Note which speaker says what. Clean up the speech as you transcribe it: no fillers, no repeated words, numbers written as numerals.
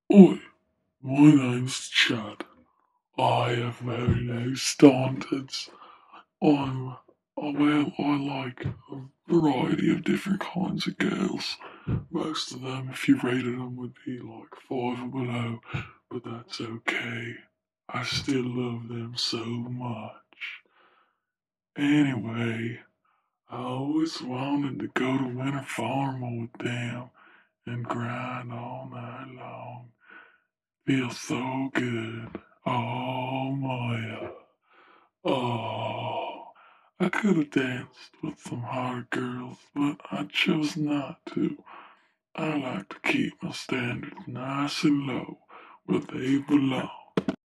Speaker 1: Oi, my name's Chad. I have very low standards. I'm, I like a variety of different kinds of girls. Most of them, if you rated them, would be like five or below, but that's okay. I still love them so much. Anyway, I always wanted to go to Winter Farm with them and grind all night long. Feels so good. Oh, Maya. Oh, I could have danced with some hard girls, but I chose not to. I like to keep my standards nice and low where they belong.